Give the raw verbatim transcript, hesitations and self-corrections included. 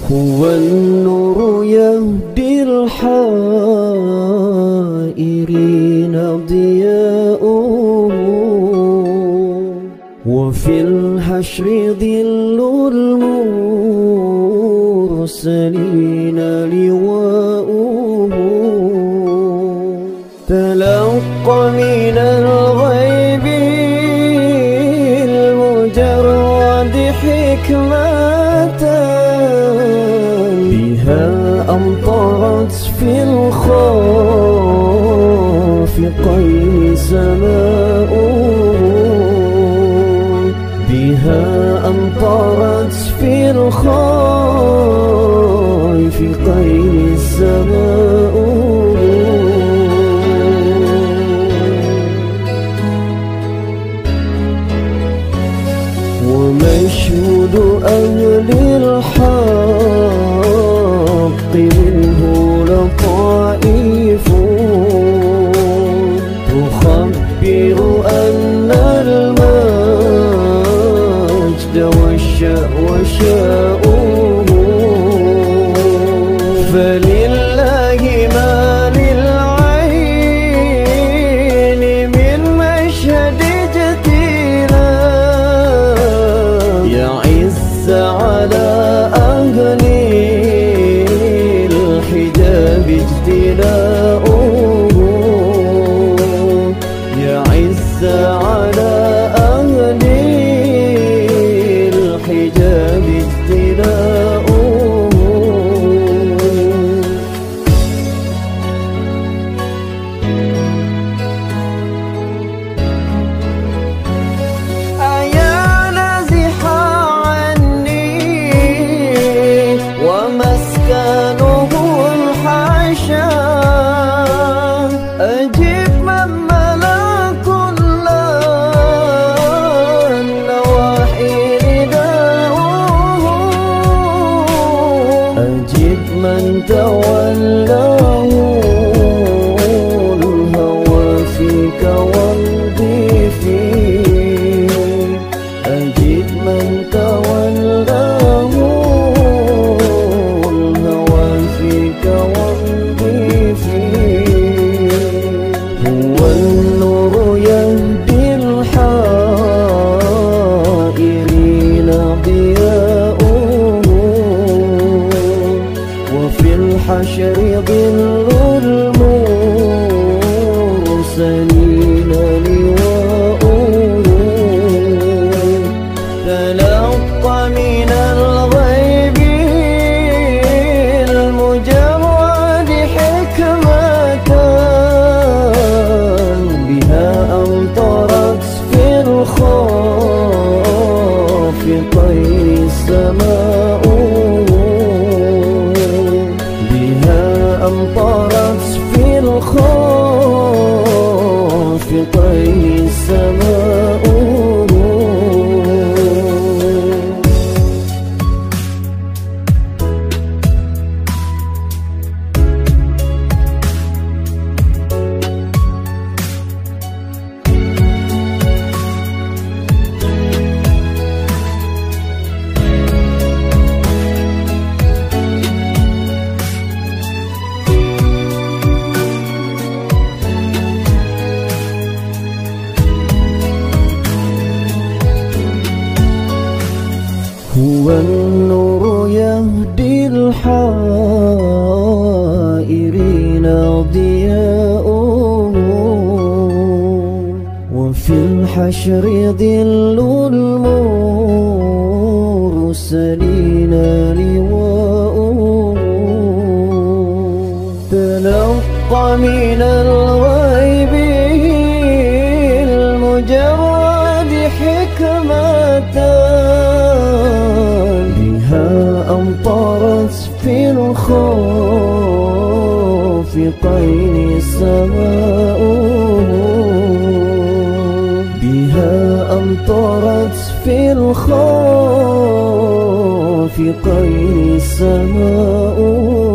هو النور يهدي الحائرين ضياؤه، وفي الحشر ظل المرسلين لواؤه. تلقى من الغيب المجرد حكمة، بها أمطرت في الخافقين سماؤه، بها أمطرت في الخافقين سماؤه. ومشهود أهل الحق منه لطائف، تخبر أن المجد والشأو شاؤه. فلله ما للعين من مشهد جديلا، يعز على أهل الحجاب اجتلاؤه، يعز على أهل الحجاب اجتلاؤه. ومسكنه الحاشا، أجب من ملا كل النواحي رداؤه، أجب من تولاه الهوى فيك وامضي فيه، أجب من تولاه وامضي فيه. هو النور يهدي الحائرين ضياؤه، وفي الحشر ظل المرسلين لواؤه. تلقى من الغيب المجرد حكمة، بها أمطرت في الخافقين سماؤه، بها أمطرت في الخافقين سماؤه. هو النور يهدي الحائرين ضياؤه، وفي الحشر ظل المرسلين لواؤه. تلقى من الغيب المجرد حكمة، بها أمطرت في الخافقين سماؤه، بها أمطرت في الخافقين سماؤه.